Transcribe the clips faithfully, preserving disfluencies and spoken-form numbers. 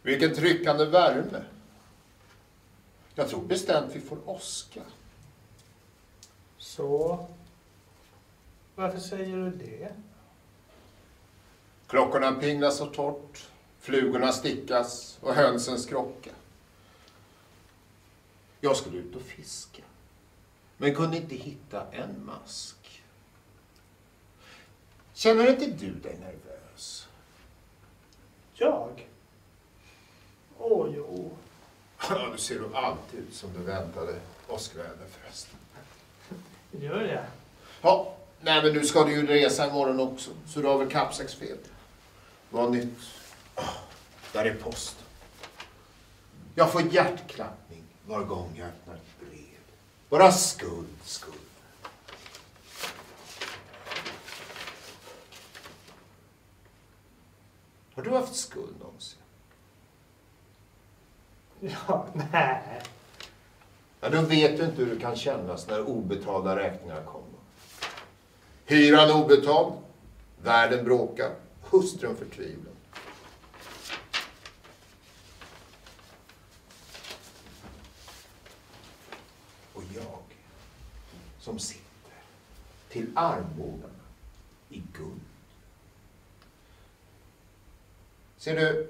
Vilken tryckande värme. Jag tror bestämt vi får åska. Så, varför säger du det? Klockorna pinglar så torrt, flugorna stickas och hönsen skrocka. Jag skulle ut och fiska, men kunde inte hitta en mask. Känner inte du dig nervös? Jag? Åh, jo. Ja, du ser du alltid ut som du väntade åskväder förresten. Gör det? Ja, nej men nu ska du ju resa imorgon också, så du har väl kappsäcksfeber. Vad nytt? Oh, där är posten. Jag får hjärtklappning var gång jag öppnar ett brev. Bara skuld, skuld. Har du haft skuld någonsin? Ja, nej. Ja, då vet du inte hur det kan kännas när obetalda räkningar kommer. Hyran obetald, världen bråkar, hustrun förtvivlar. Och jag som sitter till armbågarna i guld. Ser du,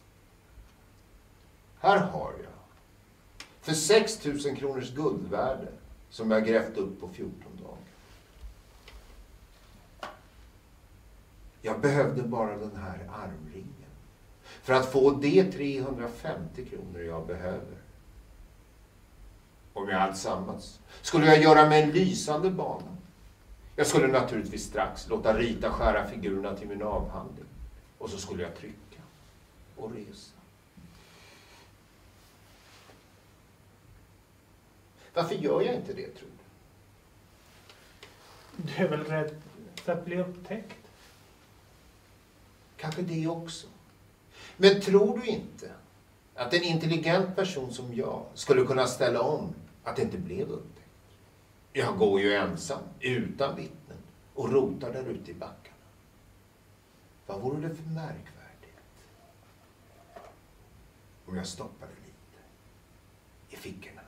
här har jag för sex tusen kronors guldvärde som jag grävt upp på fjorton dagar. Jag behövde bara den här armringen för att få de trehundrafemtio kronor jag behöver. Och med allt sammans skulle jag göra mig en lysande bana. Jag skulle naturligtvis strax låta rita skära figurerna till min avhandling. Och så skulle jag trycka och resa. Varför gör jag inte det, tror du? Du är väl rädd för att bli upptäckt? Kanske det också. Men tror du inte att en intelligent person som jag skulle kunna ställa om att det inte blev upptäckt? Jag går ju ensam, utan vittnen, och rotar där ute i backarna. Vad vore det för märkvärdigt om jag stoppade lite i fickorna?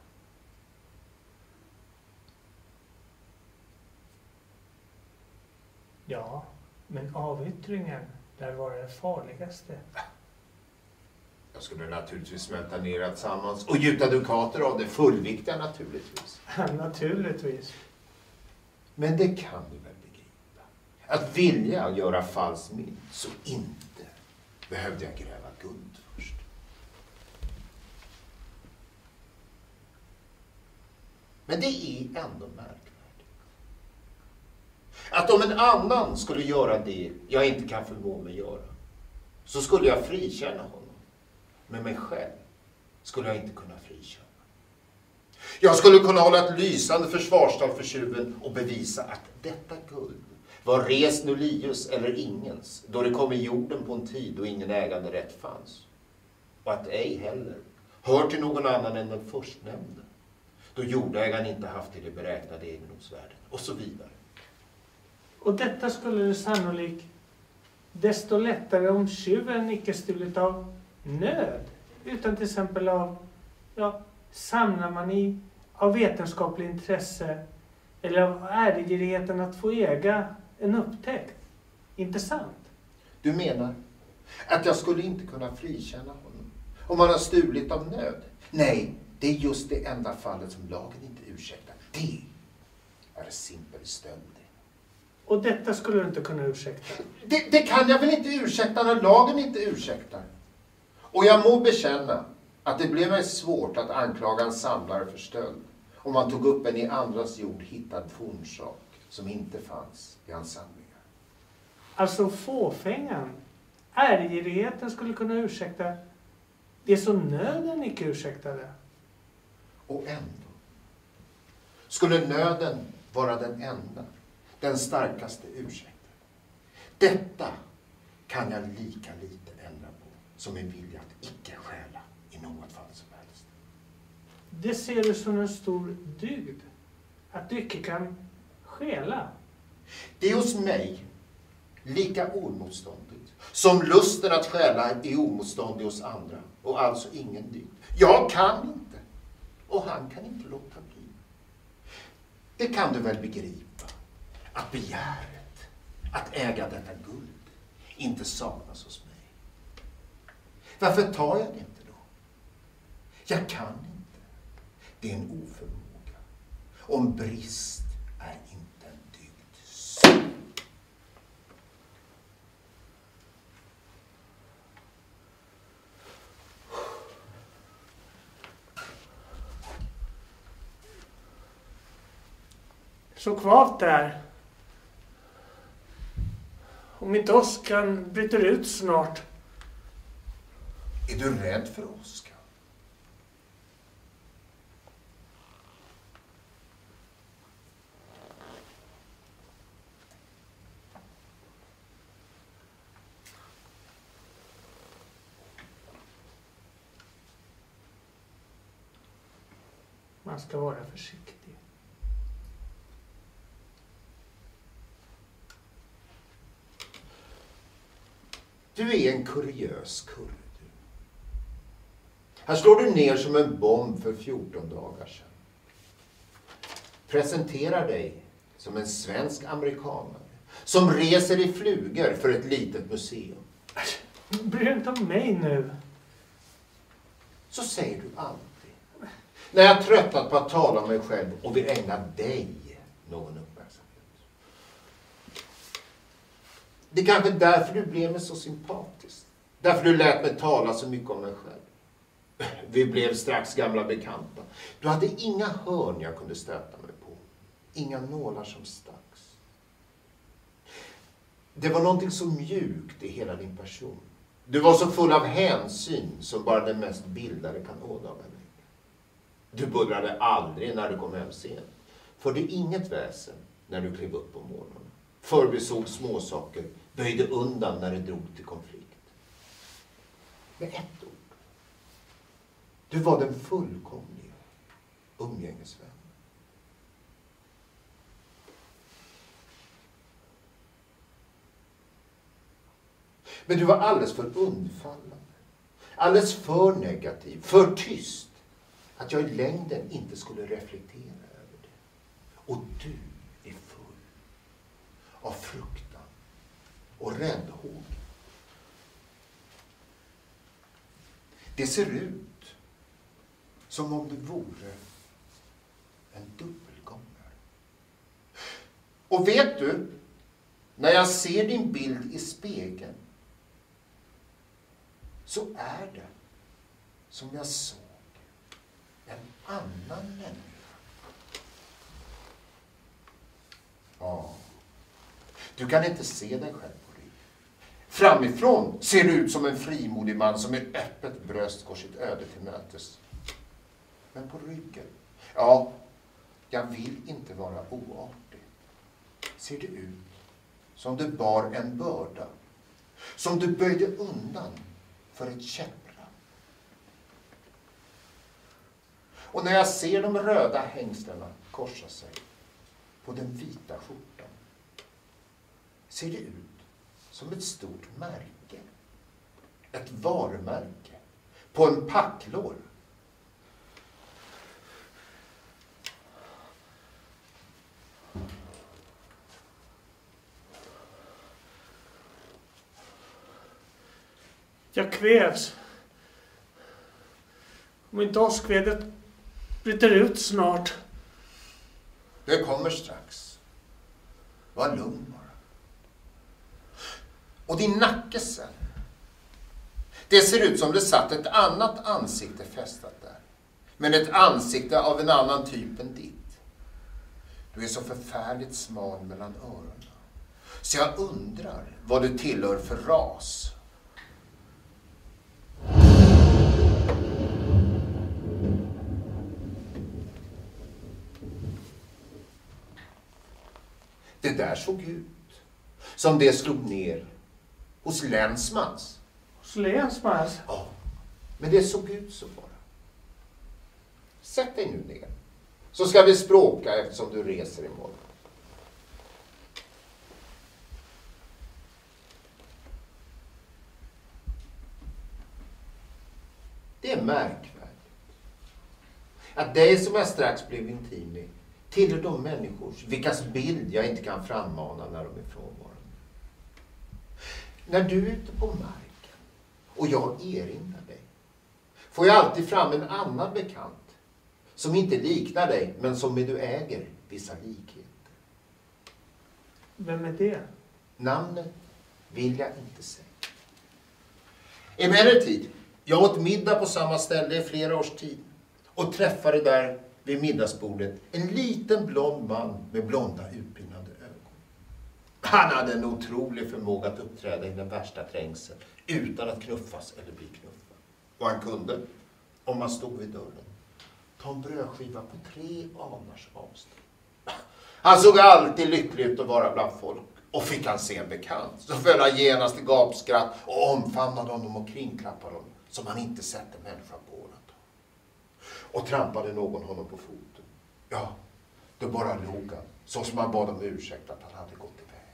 Ja, men avyttringen där var det farligaste. Jag skulle naturligtvis smälta ner tillsammans och gjuta dukater av det, fullviktiga naturligtvis. Naturligtvis. Men det kan du väl begripa. Att vilja göra falskt mynt, så inte behövde jag gräva guld först. Men det är ändå märkvärdigt. Att om en annan skulle göra det jag inte kan förmå mig göra, så skulle jag frikänna honom. Men mig själv skulle jag inte kunna frikänna. Jag skulle kunna hålla ett lysande försvarstal för tjuven och bevisa att detta guld var res nullius eller ingens, då det kom i jorden på en tid då ingen ägande rätt fanns. Och att ej heller hör till någon annan än den förstnämnde, då jordägaren inte haft till det beräknade egendomsvärden, och så vidare. Och detta skulle du sannolikt desto lättare om tjuven icke stulit av nöd, utan till exempel av, ja, samlar man i av vetenskapligt intresse eller av ärgirigheten att få äga en upptäckt. Inte sant? Du menar att jag skulle inte kunna frikänna honom om han har stulit av nöd? Nej, det är just det enda fallet som lagen inte ursäktar. Det är simpel stöld. Och detta skulle du inte kunna ursäkta? Det, det kan jag väl inte ursäkta när lagen inte ursäktar. Och jag må bekänna att det blev mig svårt att anklaga en samlare för stöld om man tog upp en i andras jord hittad fornsak som inte fanns i hans samlingar. Alltså fåfängan, ärgirigheten skulle kunna ursäkta det som nöden icke ursäktade. Och ändå skulle nöden vara den enda, den starkaste ursäkten. Detta kan jag lika lite ändra på som en vilja att icke stjäla i något fall som helst. Det ser du som en stor dygd, att du icke kan stjäla. Det är hos mig lika omotståndligt Som lusten att stjäla är omotståndlig hos andra och alltså ingen dygd. Jag kan inte och han kan inte låta bli. Det kan du väl begripa, att begäret, att äga detta guld, inte saknas hos mig. Varför tar jag det inte då? Jag kan inte. Det är en oförmåga. Om brist är inte en dygd. Så. Så kvavt där. Om inte åskan bryter ut snart. Är du rädd för åskan? Man ska vara försiktig. Du är en kuriös kurre, du. Här slår du ner som en bomb för fjorton dagar sedan. Presenterar dig som en svensk amerikanare som reser i flugor för ett litet museum. Bry dig inte om mig nu. Så säger du alltid. När jag tröttnat på att tala om mig själv och vill ägna dig någon uppmärksamhet. Det är kanske därför du blev mig så sympatisk. Därför du lät mig tala så mycket om mig själv. Vi blev strax gamla bekanta. Du hade inga hörn jag kunde stöta mig på. Inga nålar som stacks. Det var någonting så mjukt i hela din person. Du var så full av hänsyn som bara den mest bildade kan ådaga dig. Du bullrade aldrig när du kom hem sent. För det är inget väsen när du klev upp på morgonen. Förbisåg småsaker, böjde undan när det drog till konflikt. Med ett ord. Du var den fullkomliga umgängesvän. Men du var alldeles för undfallande. Alldeles för negativ, för tyst. Att jag i längden inte skulle reflektera över det. Och du är full av fruktan och räddhåg. Det ser ut som om du vore en dubbelgångare. Och vet du, när jag ser din bild i spegeln så är det som jag såg en annan människa. Ja, du kan inte se dig själv på rygg. Framifrån ser du ut som en frimodig man som med öppet bröst går sitt öde till mötes. Men på ryggen, ja, jag vill inte vara oartig. Ser det ut som du bar en börda, som du böjde undan för ett käppra. Och när jag ser de röda hängslena korsa sig på den vita skjortan ser det ut som ett stort märke. Ett varumärke på en packlår. Jag kvävs. Om inte åskvedet bryter ut snart. Det kommer strax. Var lugn bara. Och din nacke sen. Det ser ut som det satt ett annat ansikte fästat där. Men ett ansikte av en annan typ än ditt. Du är så förfärligt smal mellan öronen. Så jag undrar vad du tillhör för ras. Det där såg ut som det slog ner hos Länsmans. Hos Länsmans? Ja, men det såg ut så bara. Sätt dig nu ner, så ska vi språka eftersom du reser imorgon. Det är märkvärdigt. Att dig som jag strax blev intim med tillhör de människor vilkas bild jag inte kan frammana när de är frånvarande. När du är ute på marken och jag erinrar dig får jag alltid fram en annan bekant som inte liknar dig men som med du äger vissa likheter. Vem är det? Namnet vill jag inte säga. Emellertid, jag åt middag på samma ställe i flera års tid och träffade där vid middagsbordet en liten blond man med blonda utbrinnande ögon. Han hade en otrolig förmåga att uppträda i den värsta trängsel utan att knuffas eller bli knuffad. Och han kunde, om man stod vid dörren, ta en brödskiva på tre anars avstånd. Han såg alltid lycklig ut att vara bland folk. Och fick han se en bekant så föll han genast i gapskratt och omfamnade honom och kringklappade honom som han inte sett en människa på året. Och trampade någon honom på foten. Ja, då bara log han, så som han bad om ursäkt att han hade gått iväg.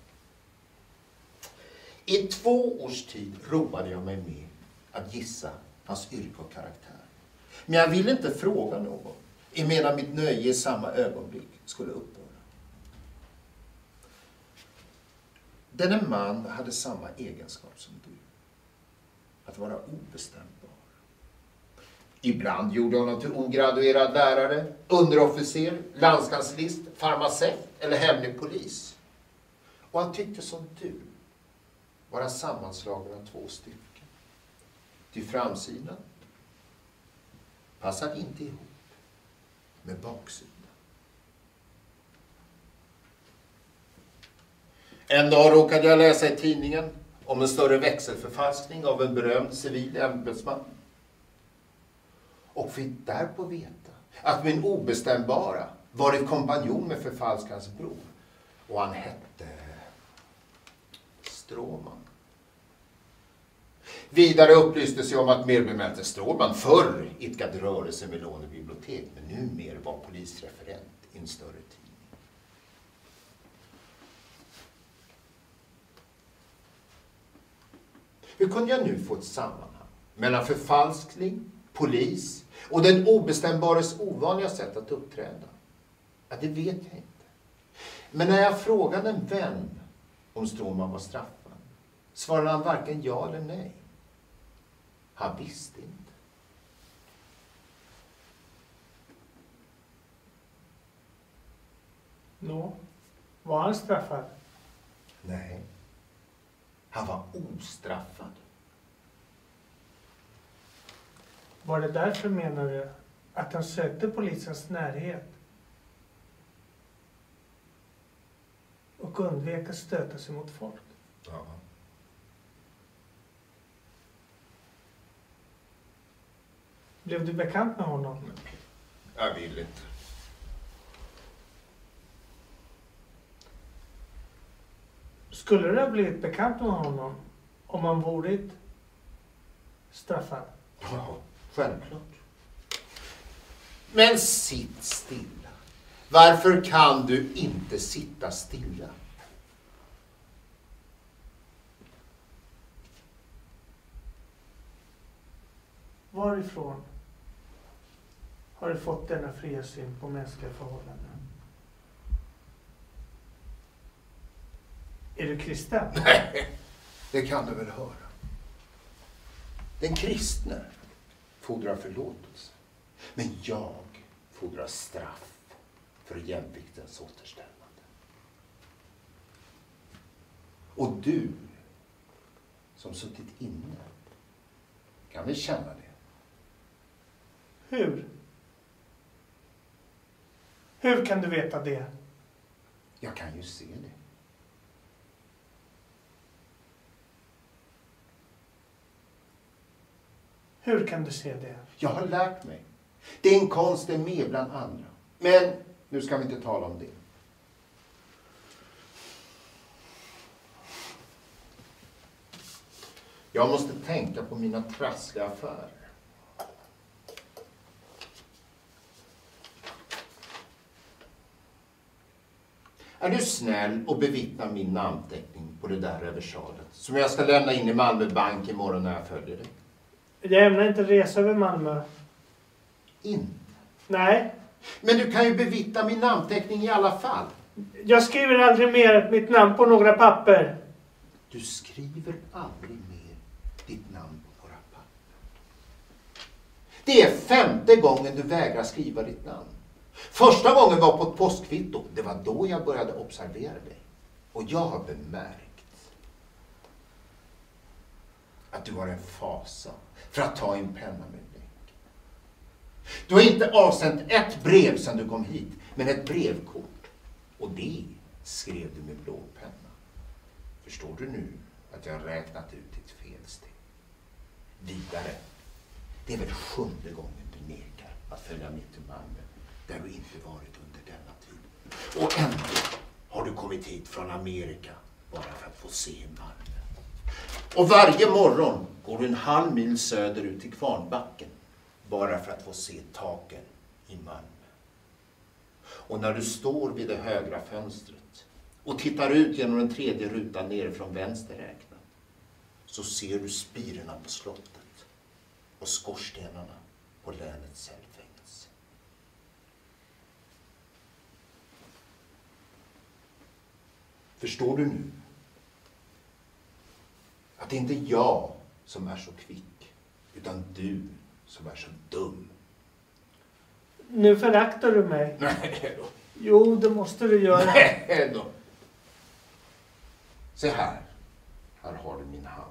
I två års tid roade jag mig med att gissa hans yrke och karaktär. Men jag ville inte fråga någon, emedan mitt nöje i samma ögonblick skulle upphöra. Denne man hade samma egenskap som du. Att vara obestämbar. Ibland gjorde honom till ograduerad lärare, underofficer, landskanslist, farmaceut eller hemlig polis. Och han tyckte som du vara sammanslagen av två stycken. Till framsidan passade inte ihop med baksidan. En dag råkade jag läsa i tidningen om en större växelförfalskning av en berömd civil ämbetsman. Och fick därpå veta att min obestämbara varit kompanjon med förfalskans bror. Och han hette Stråman. Vidare upplystes jag om att merbemälte Stråman förr idkade rörelse med lånebibliotek, men numera var polisreferent i en större tid. Hur kunde jag nu få ett sammanhang mellan förfalskning, polis och den obestämbares ovanliga sätt att uppträda? Ja, det vet jag inte. Men när jag frågade en vän om Stråman var straffad svarade han varken ja eller nej. Han visste inte. Nå, var han straffad? Nej. Han var ostraffad. Var det därför, menar du, att han sökte polisens närhet och undvek att stöta sig mot folk? Ja. Blev du bekant med honom? Nej, jag vill inte. Skulle du ha blivit bekant med honom om han varit straffad? Ja, självklart. Men sitt stilla. Varför kan du inte sitta stilla? Varifrån har du fått denna fria syn på mänskliga förhållanden? Är du kristen? Nej, det kan du väl höra. Den kristne fordrar förlåtelse. Men jag fordrar straff för jämviktens återställande. Och du som suttit inne kan väl känna det. Hur? Hur kan du veta det? Jag kan ju se det. Hur kan du se det? Jag har lärt mig. Det är en konst är med bland andra. Men nu ska vi inte tala om det. Jag måste tänka på mina trassliga affärer. Är du snäll och bevittna min namnteckning på det där reversalet som jag ska lämna in i Malmö bank imorgon när jag följer dig? Jag ämnar inte resa över Malmö. Inte? Nej. Men du kan ju bevittna min namnteckning i alla fall. Jag skriver aldrig mer mitt namn på några papper. Du skriver aldrig mer ditt namn på några papper. Det är femte gången du vägrar skriva ditt namn. Första gången var på ett postkvitto. Det var då jag började observera dig. Och jag har bemärkt att du har en fasa för att ta en penna med bläck. Du har inte avsänt ett brev sedan du kom hit, men ett brevkort. Och det skrev du med blå penna. Förstår du nu att jag har räknat ut ditt felsteg? Vidare. Det är väl sjunde gången du nekar att följa med till Malmö, där du inte varit under denna tid. Och ändå har du kommit hit från Amerika bara för att få se Malmö. Och varje morgon går du en halv mil söderut till Kvarnbacken bara för att få se taken i Malmö. Och när du står vid det högra fönstret och tittar ut genom den tredje rutan ner från vänster räknat, så ser du spirorna på slottet och skorstenarna på länets cellfängelse. Förstår du nu att det inte är jag som är så kvick, utan du som är så dum? Nu föraktar du mig. Nej då. Jo, det måste du göra. Nej då. Se här. Här har du min hand.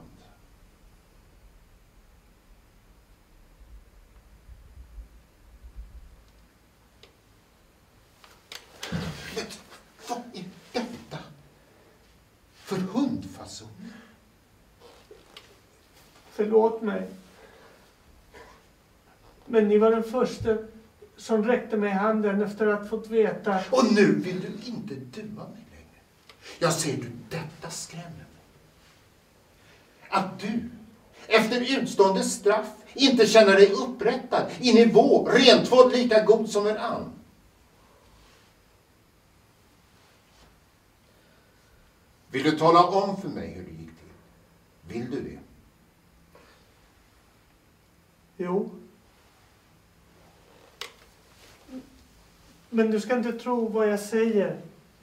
Men vad är detta för hundfason? Förlåt mig. Men ni var den första som räckte mig handen efter att fått veta. Och nu vill du inte duma mig längre. Jag ser du, detta skrämmer mig. Att du, efter utstående straff, inte känner dig upprättad i nivå, rentvådd lika god som en annan. Vill du tala om för mig hur det gick till? Vill du det? Jo. Men du ska inte tro vad jag säger.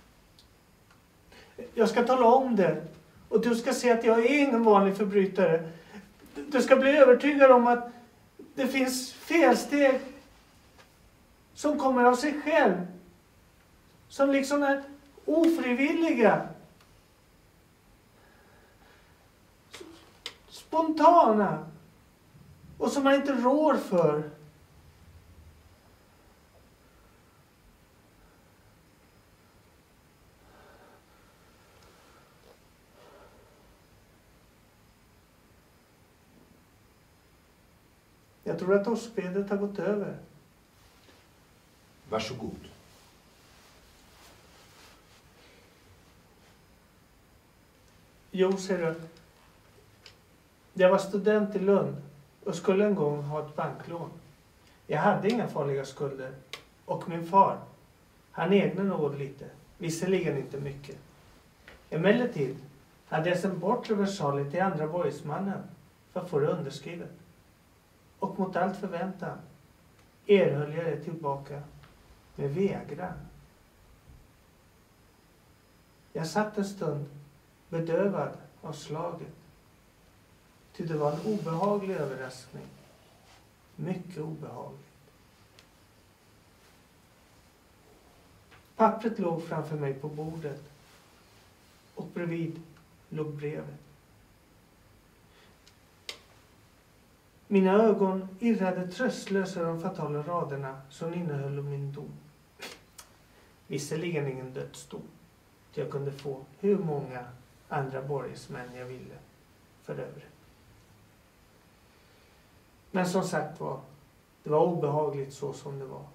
Jag ska tala om det. Och du ska se att jag är ingen vanlig förbrytare. Du ska bli övertygad om att det finns felsteg som kommer av sig själv. Som liksom är ofrivilliga. Spontana. Och som man inte rår för. Jag tror att åskvedet har gått över. Varsågod. Jo, ser du. Jag var student i Lund och skulle en gång ha ett banklån. Jag hade inga farliga skulder. Och min far, han ägde något lite. Visserligen inte mycket. Emellertid hade jag sen bort reversalet till andra borgsmannen för att få det underskrivet. Och mot allt förväntan erhöll jag det tillbaka med vägran. Jag satt en stund bedövad av slaget. Ty det var en obehaglig överraskning. Mycket obehagligt. Pappret låg framför mig på bordet. Och bredvid låg brevet. Mina ögon irrade tröstlöst över de fatala raderna som innehöll min dom. Visserligen ingen dödsdom. Jag kunde få hur många andra borgsmän jag ville för övrigt. Men som sagt var, det var obehagligt så som det var.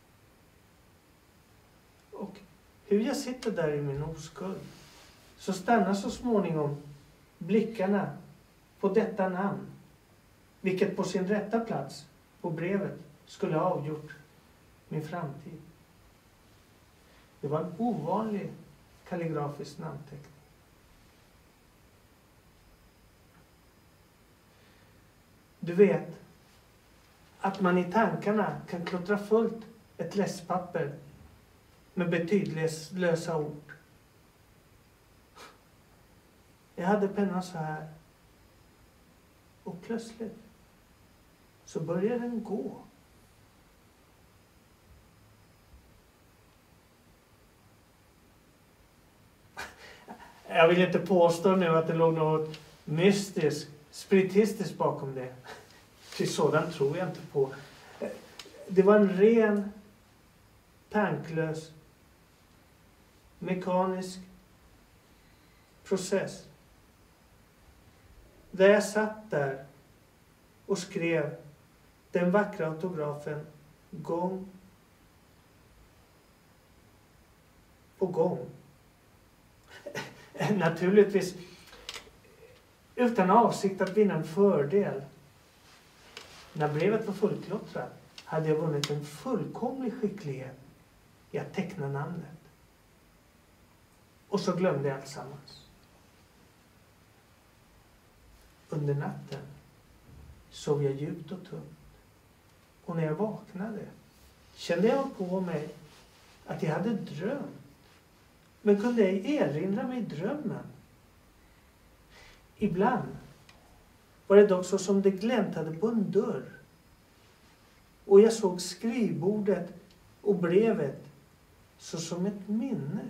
Och hur jag sitter där i min oskuld, så stannar så småningom blickarna på detta namn, vilket på sin rätta plats på brevet skulle ha avgjort min framtid. Det var en ovanlig kalligrafisk namnteckning. Du vet att man i tankarna kan klottra fullt ett lässpapper med betydlösa ord. Jag hade pennan så här. Och plötsligt så började den gå. Jag vill inte påstå nu att det låg något mystiskt, spiritistiskt bakom det. Till sådant tror jag inte på. Det var en ren, tanklös, mekanisk process. Där jag satt där och skrev den vackra autografen gång på gång. Naturligtvis utan avsikt att vinna en fördel. När brevet var fullklottrat hade jag vunnit en fullkomlig skicklighet i att teckna namnet. Och så glömde jag alltsammans. Under natten sov jag djupt och tungt. Och när jag vaknade kände jag på mig att jag hade drömt. Men kunde ej erinra mig drömmen. Ibland var det dock så som det gläntade på en dörr. Och jag såg skrivbordet och brevet så som ett minne.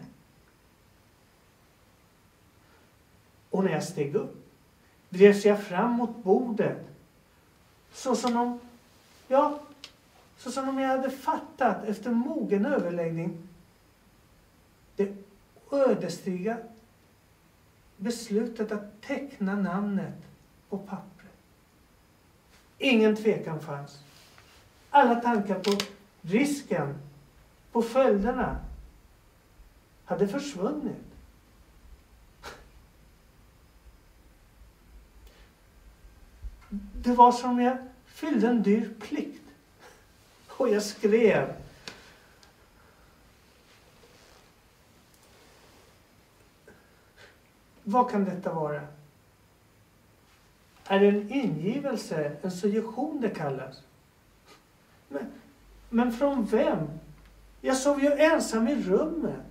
Och när jag steg upp drevs jag fram mot bordet. Så som om, ja, så som om jag hade fattat efter mogen överläggning det ödesdigra beslutet att teckna namnet på pappret. Ingen tvekan fanns. Alla tankar på risken, på följderna, hade försvunnit. Det var som jag fyllde en dyr plikt. Och jag skrev. Vad kan detta vara? Är det en ingivelse, en suggestion det kallas? Men, men från vem? Jag sov ju ensam i rummet.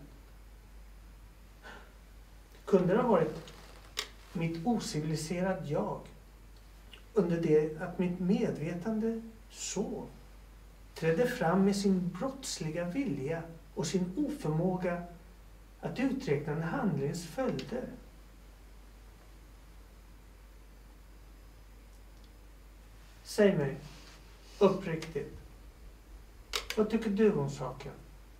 Kunde det ha varit mitt ociviliserad jag? Under det att mitt medvetande sov, trädde fram med sin brottsliga vilja och sin oförmåga att uträkna en handlings följder. Säg mig, uppriktigt, vad tycker du om saken?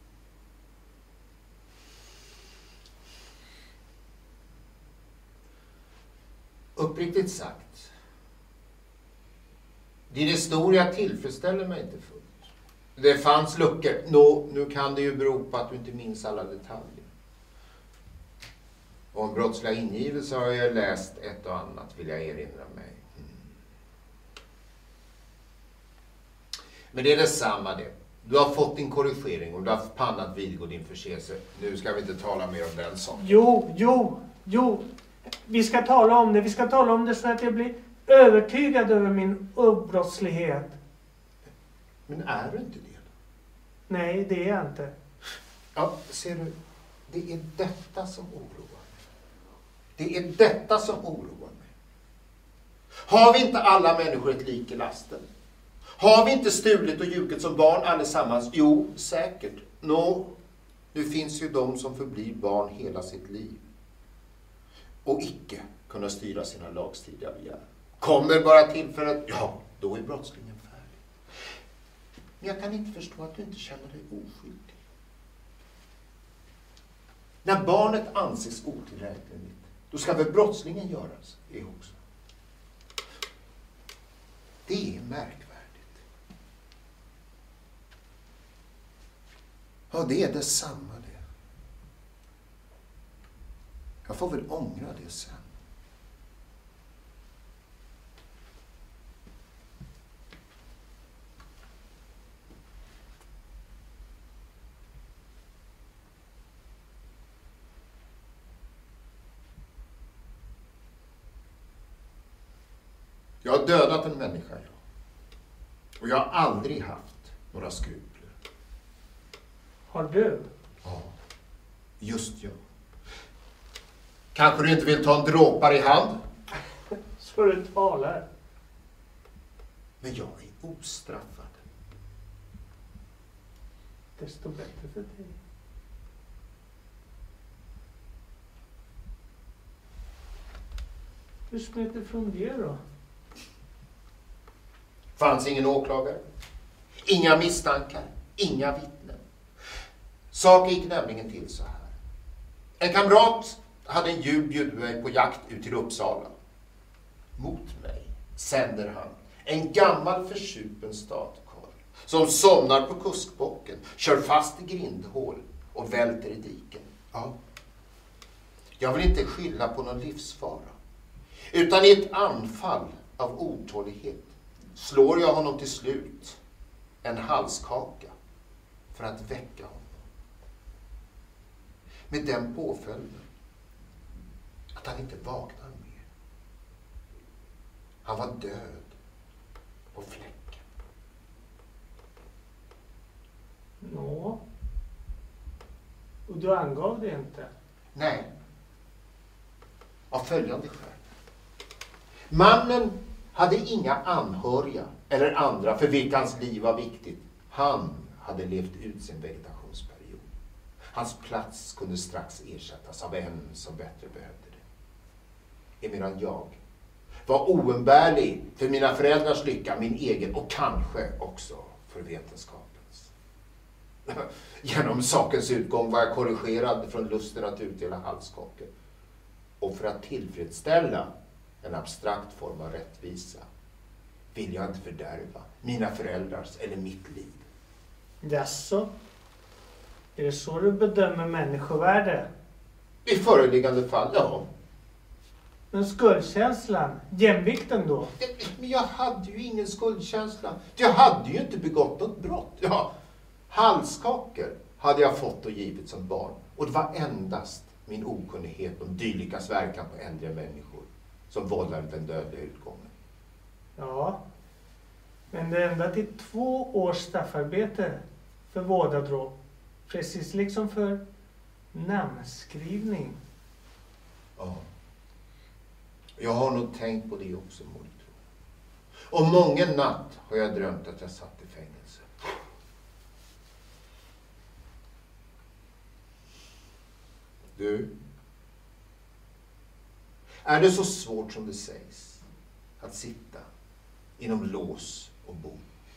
Uppriktigt sagt, din historia tillfredsställer mig inte fullt. Det fanns luckor. Nå, nu kan det ju bero på att du inte minns alla detaljer. Om brottsliga ingivelse har jag läst ett och annat, vill jag erinra mig. Mm. Men det är detsamma det. Du har fått din korrigering och du har pannat vidgå din förseelse. Nu ska vi inte tala mer om den saken. Jo, jo, jo. Vi ska tala om det. Vi ska tala om det så att jag blir övertygad över min obrottslighet. Men är du inte det? Nej, det är jag inte. Ja, ser du. Det är detta som oroar mig. Det är detta som oroar mig. Har vi inte alla människor ett lik i lasten? Har vi inte stulit och ljugit som barn allesammans? Jo, säkert. Nå, nu finns ju de som förblir barn hela sitt liv. Och icke kunna styra sina lagstridiga begär. Kommer bara tillfället, ja, då är brottslingen färdig. Men jag kan inte förstå att du inte känner dig oskyldig. När barnet anses otillräkneligt, då ska väl brottslingen göras det också. Det är märkvärdigt. Ja, det är detsamma det. Jag får väl ångra det sen. Jag har dödat en människa, ja. Och jag har aldrig haft några skrupler. Har du? Ja, just jag. Kanske du inte vill ta en dråpare i hand? Så du talar. Men jag är ostraffad. Desto bättre för dig. Hur smet det från det då? Fanns ingen åklagare. Inga misstankar. Inga vittnen. Saken gick nämligen till så här. En kamrat hade en jul bjudit mig på jakt ut till Uppsala. Mot mig sänder han en gammal försupen stadkarl som somnar på kuskbocken, kör fast i grindhål och välter i diken. Ja. Jag vill inte skylla på någon livsfara. Utan i ett anfall av otålighet slår jag honom till slut en halskaka för att väcka honom. Med den påföljden att han inte vaknar mer. Han var död på fläcken. Nå. Och du angav det inte? Nej. Av följande skäl. Mannen hade inga anhöriga eller andra för vilka hans liv var viktigt. Han hade levt ut sin vegetationsperiod. Hans plats kunde strax ersättas av en som bättre behövde det. Emedan jag var oumbärlig för mina föräldrars lycka, min egen och kanske också för vetenskapens. Genom sakens utgång var jag korrigerad från lusten att utdela halskakor. Och för att tillfredsställa en abstrakt form av rättvisa vill jag inte fördärva mina föräldrars eller mitt liv. Jaså? Är det så du bedömer människovärde? I föreliggande fall, ja. Men skuldkänslan, jämvikten då? Men jag hade ju ingen skuldkänsla. Jag hade ju inte begått något brott. Ja, halskakor hade jag fått och givet som barn. Och det var endast min okunnighet om dylikas verkan på äldre människor som vållade den dödliga utgången. Ja, men det är ända till två års straffarbete för vårdadråp. Precis liksom för namnskrivning. Ja. Jag har nog tänkt på det också, Moltro. Och många natt har jag drömt att jag satt i fängelse. Du, är det så svårt som det sägs att sitta inom lås och bom?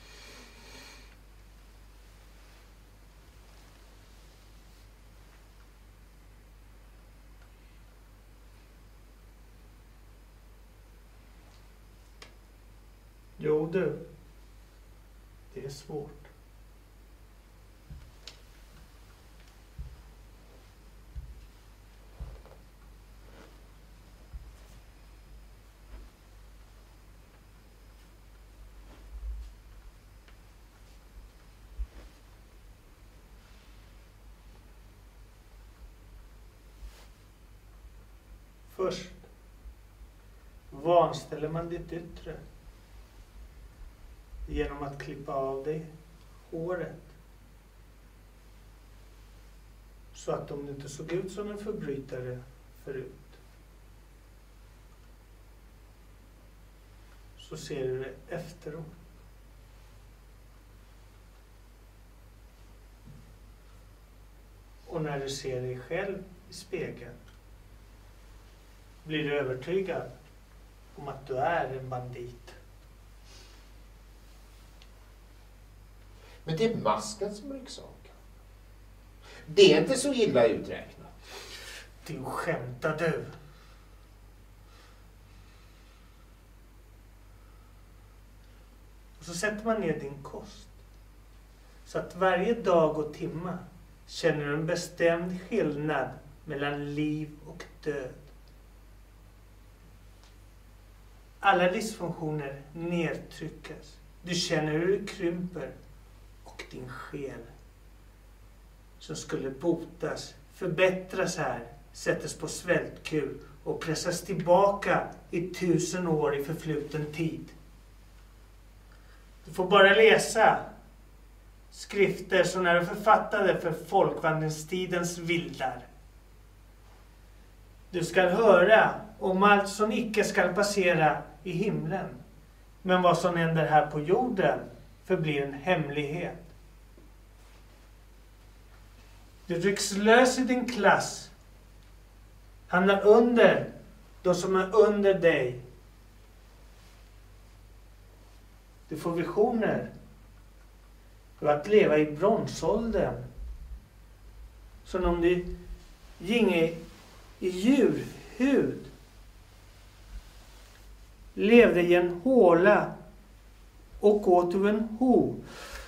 Jo du, det är svårt. Först vanställer man ditt yttre genom att klippa av dig håret. Så att om du inte såg ut som en förbrytare förut, så ser du det efteråt. Och när du ser dig själv i spegeln blir du övertygad om att du är en bandit. Men det är masken som rycks av. Det är inte så illa uträknat. Du skämtar du. Och så sätter man ner din kost. Så att varje dag och timma känner du en bestämd skillnad mellan liv och död. Alla livsfunktioner nedtryckas. Du känner hur du krymper. Och din själ som skulle botas, förbättras här, sättes på svältkur och pressas tillbaka i tusen år i förfluten tid. Du får bara läsa skrifter som är författade för folkvandringstidens vildar. Du ska höra om allt som icke ska passera i himlen, men vad som händer här på jorden förblir en hemlighet. Du rycks lös i din klass, hamnar under de som är under dig. Du får visioner för att leva i bronsåldern, som om du ginge i djurhud, levde i en håla och åt ur en ho.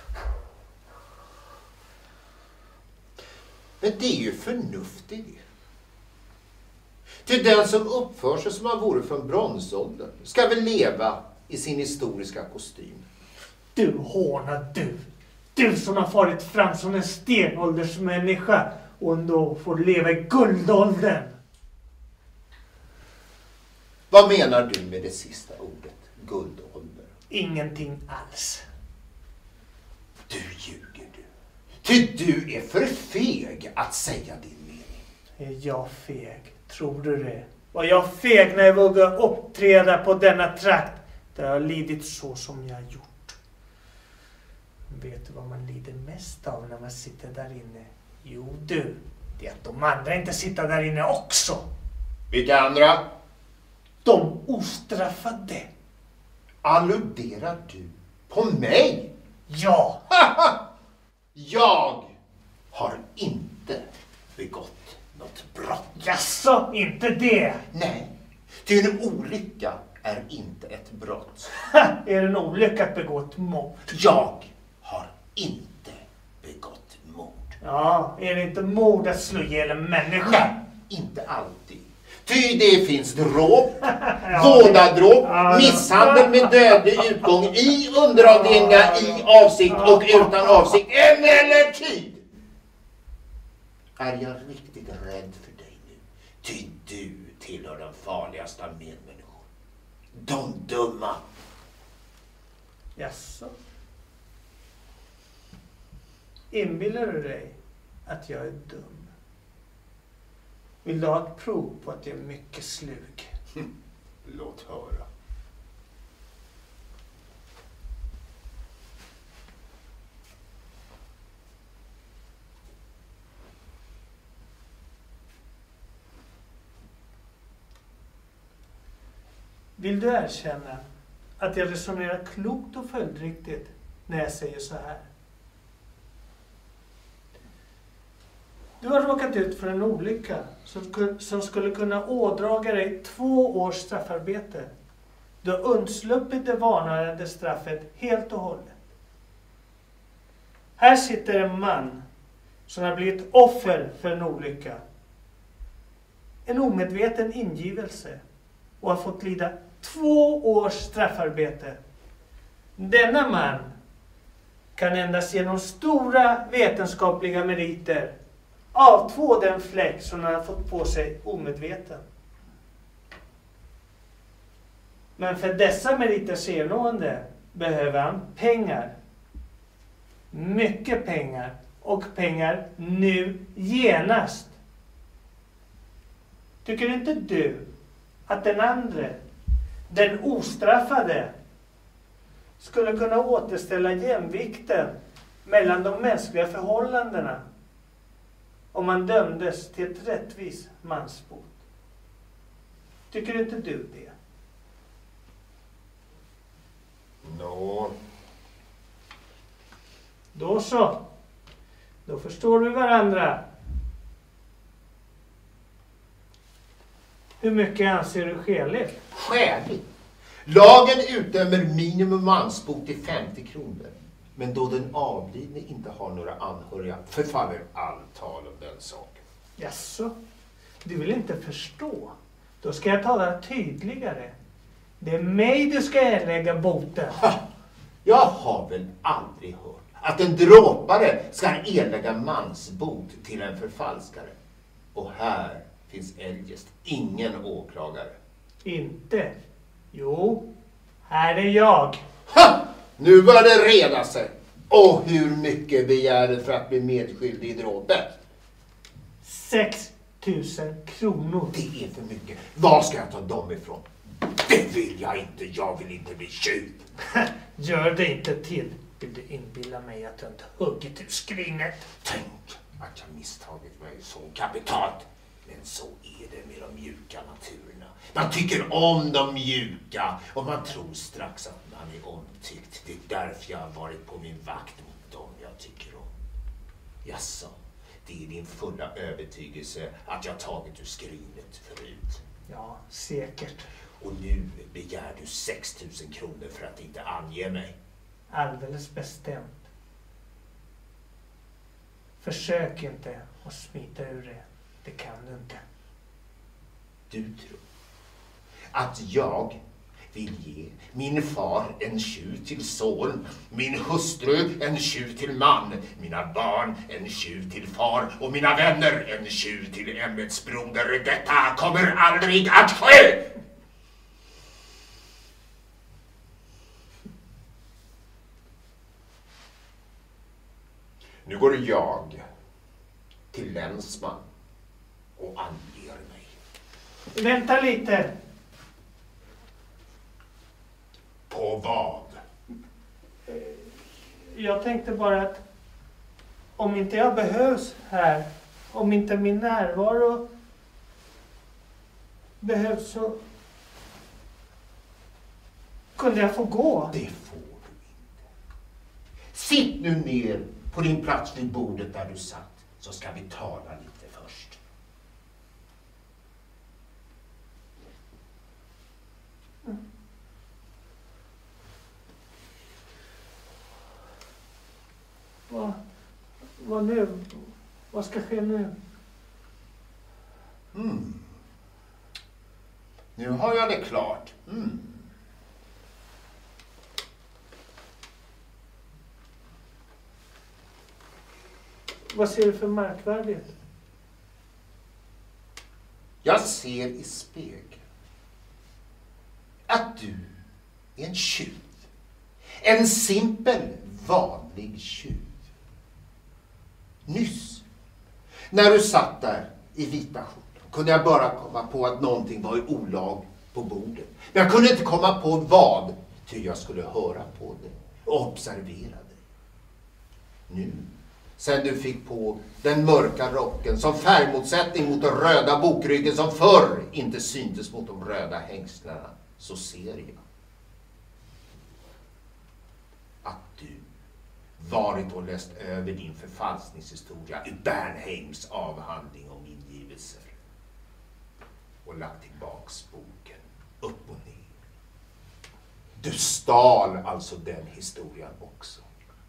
Men det är ju förnuftigt. Till den som uppför sig som han vore från bronsåldern ska väl leva i sin historiska kostym. Du hånar du. Du som har farit fram som en stenåldersmänniska och ändå får leva i guldåldern. Vad menar du med det sista ordet, guldålder? Ingenting alls. Du ljuger du. Ty du är för feg att säga din mening. Är jag feg? Tror du det? Var jag feg när jag vågade uppträda på denna trakt där jag har lidit så som jag har gjort? Vet du vad man lider mest av när man sitter där inne? Jo du, det är att de andra inte sitter där inne också. Vilka andra? De ostraffade. Alluderar du på mig? Ja. Jag har inte begått något brott. Jaså, inte det? Nej, ty en olycka är inte ett brott. Är det en olycka att begå ett mord? Jag har inte begått mord. Ja, är det inte mord att slå ihjäl en människa? Nej, inte alltid. Ty det finns dråp, vårdadråp, ja, misshandel med dödlig utgång i underavdelningar i avsikt och utan avsikt. Emellertid är jag riktigt rädd för dig nu. Ty du tillhör den farligaste av medmänniskor. De dumma. Jaså? Inbillar du dig att jag är dum? Vill du ha ett prov på att jag är mycket slug? Låt höra. Vill du erkänna att jag resonerar klokt och följdriktigt när jag säger så här? Du har råkat ut för en olycka som skulle kunna ådraga dig två års straffarbete. Du har undsluppit det varnande straffet helt och hållet. Här sitter en man som har blivit offer för en olycka. En omedveten ingivelse och har fått lida två års straffarbete. Denna man kan endast genom stora vetenskapliga meriter avtvå den fläck som han har fått på sig omedveten. Men för dessa meriters ernående behöver han pengar. Mycket pengar. Och pengar nu genast. Tycker inte du att den andra, den ostraffade, skulle kunna återställa jämvikten mellan de mänskliga förhållandena om man dömdes till ett rättvis mansbot? Tycker inte du det? Nå. Då så. Då förstår vi varandra. Hur mycket anser du skäligt? Skäligt? Lagen utdömer minimum mansbot till femtio kronor. Men då den avlidne inte har några anhöriga förfaller all tal om den saken. Jaså, du vill inte förstå. Då ska jag tala tydligare. Det är mig du ska erlägga boten. Ha! Jag har väl aldrig hört att en dråpare ska erlägga mansbot till en förfalskare. Och här finns eljest ingen åklagare. Inte? Jo, här är jag. Ha! Nu börjar det reda sig. Och hur mycket begär du för att bli medskyldig i dråpet? sex tusen kronor. Det är för mycket. Var ska jag ta dem ifrån? Det vill jag inte. Jag vill inte bli tjuv. Gör det inte till. Vill du inbilla mig att du inte huggit ur skrinet? Tänk att jag misstagit mig så kapitalt. Men så är det med de mjuka naturerna. Man tycker om de mjuka och man tror strax att man är omtyckt. Det är därför jag har varit på min vakt mot dem jag tycker om. Jaså, det är din fulla övertygelse att jag tagit ur skrinet förut. Ja, säkert. Och nu begär du sex tusen kronor för att inte ange mig. Alldeles bestämt. Försök inte att smita ur det. Det kan du inte. Du tror att jag vill ge min far en tjuv till son, min hustru en tjuv till man, mina barn en tjuv till far och mina vänner en tjuv till ämbetsbroder. Detta kommer aldrig att ske! Nu går jag till länsman och anger mig. Vänta lite. På vad? Jag tänkte bara att om inte jag behövs här, om inte min närvaro behövs, så kunde jag få gå. Det får du inte. Sitt nu ner på din plats vid bordet där du satt, så ska vi tala lite först. Mm. Vad, vad nu? Vad ska ske nu? Mm. Nu har jag det klart. Mm. Vad ser du för märkvärdigt? Jag ser i spegeln att du är en tjuv. En simpel, vanlig tjuv. Nyss, när du satt där i vita skjortan, kunde jag bara komma på att någonting var i olag på bordet. Men jag kunde inte komma på vad, ty jag skulle höra på det och observera det. Nu, sen du fick på den mörka rocken som färgmotsättning mot den röda bokryggen som förr inte syntes mot de röda hängslena, så ser jag att du varit och läst över din förfalskningshistoria i Bernheims avhandling om ingivelser och lagt tillbaks boken upp och ner. Du stal alltså den historien också.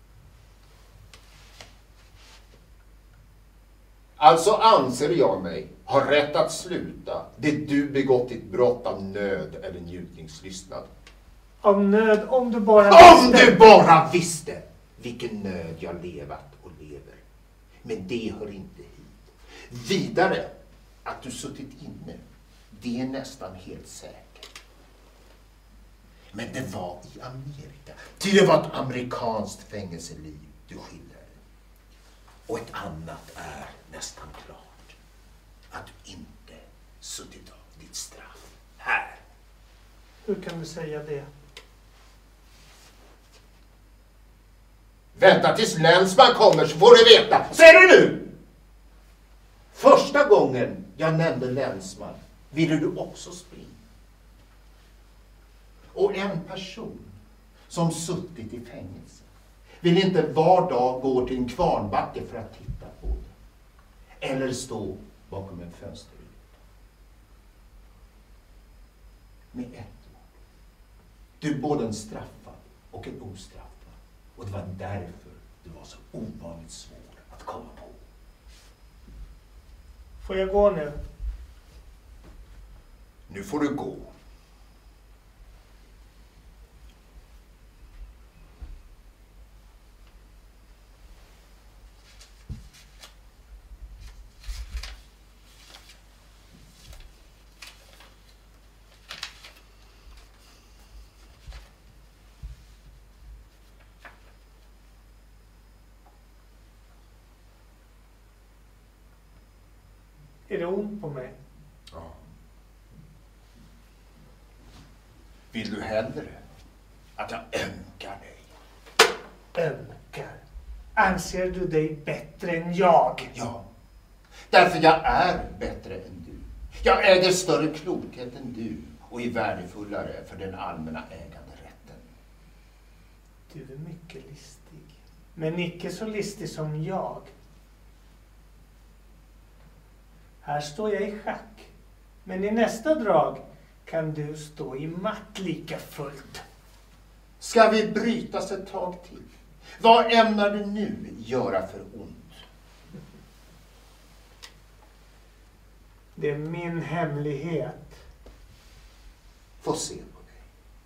Alltså anser jag mig ha rätt att sluta det du begått ett brott av nöd eller njutningslystnad. Av nöd, om du bara Om du bara visste vilken nöd jag levat och lever. Men det hör inte hit. Vidare, att du suttit inne, det är nästan helt säkert. Men det var i Amerika. Ty det var ett amerikanskt fängelseliv du skildrade. Och ett annat är nästan klart. Att du inte suttit av ditt straff här. Hur kan du säga det? Vänta tills länsman kommer så får du veta. Ser du nu? Första gången jag nämnde länsman ville du också springa. Och en person som suttit i fängelse vill inte var dag gå till en kvarnbacke för att titta på det. Eller stå bakom en fönsterruta. Med ett ord. Du är både en straffad och en ostraffad. Och det var därför du var så ovanligt svår att komma på. Får jag gå nu? Nu får du gå. ont på mig. Ja. Vill du hellre att jag ömkar dig? Ömkar? Anser du dig bättre än jag? Ja, därför jag är bättre än du. Jag äger större klokhet än du och är värdefullare för den allmänna äganderätten. Du är mycket listig, men icke så listig som jag. Här står jag i schack, men i nästa drag kan du stå i matt lika fullt. Ska vi brytas ett tag till? Vad ämnar du nu göra för ont? Det är min hemlighet. Få se på dig.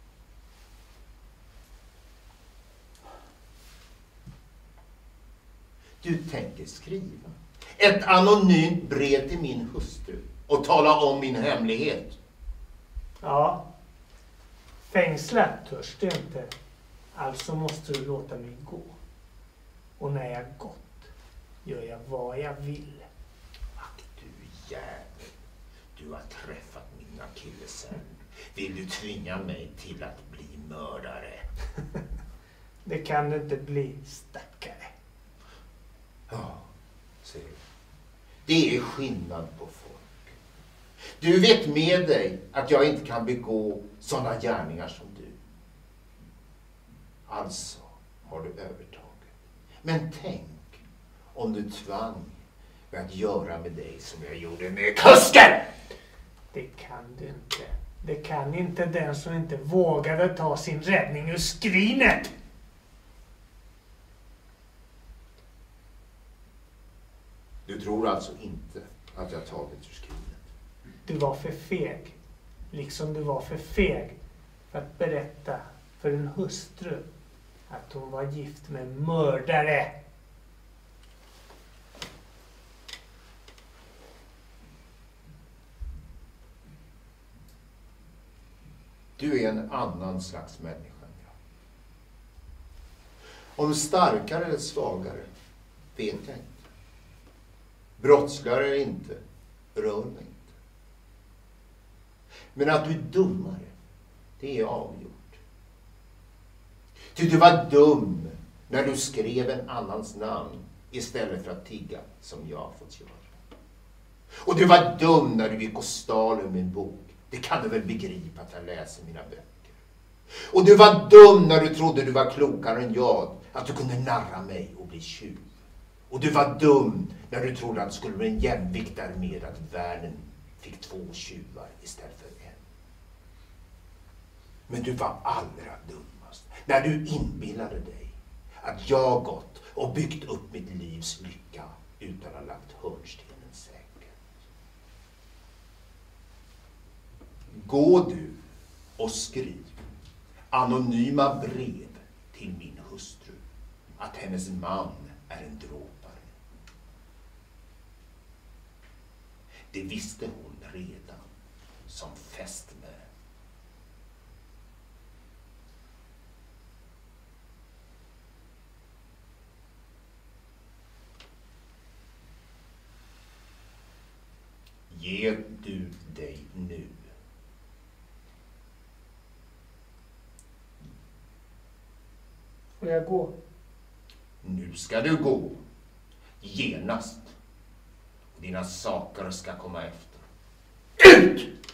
Du tänker skriva ett anonymt brev till min hustru och tala om min hemlighet. Ja, fängsla törs du inte. Alltså måste du låta mig gå. Och när jag gått gör jag vad jag vill. Ack du jävel, du har träffat min akilleshäl. Vill du tvinga mig till att bli mördare? Det kan du inte bli, stackare. Ja, ser du. Det är skillnad på folk. Du vet med dig att jag inte kan begå sådana gärningar som du. Alltså har du övertaget. Men tänk om du tvang mig att göra med dig som jag gjorde med kusken! Det kan du inte. Det kan inte den som inte vågade ta sin räddning ur skrinet. Du tror alltså inte att jag tagit ur skrinet? Du var för feg. Liksom du var för feg för att berätta för en hustru att hon var gift med en mördare. Du är en annan slags människa än jag. Om starkare eller svagare vet jag inte. Brottsligare eller inte rör mig inte. Men att du är dummare, det är avgjort. Ty du var dum när du skrev en annans namn istället för att tigga som jag har fått göra. Och du var dum när du gick och stal ur min bok. Det kan du väl begripa att jag läser mina böcker. Och du var dum när du trodde du var klokare än jag, att du kunde narra mig och bli tjuv. Och du var dum när du trodde att det skulle bli en jämvikt därmed att världen fick två tjuvar istället för en. Men du var allra dummast när du inbillade dig att jag gått och byggt upp mitt livs lycka utan att ha lagt hörnstenen säkert. Gå du och skriv anonyma brev till min hustru att hennes man är en dråpare. Det visste hon redan som fästmö. Ge du dig nu. Får jag gå? Nu ska du gå. Genast. Och dina saker ska komma efter. Ut!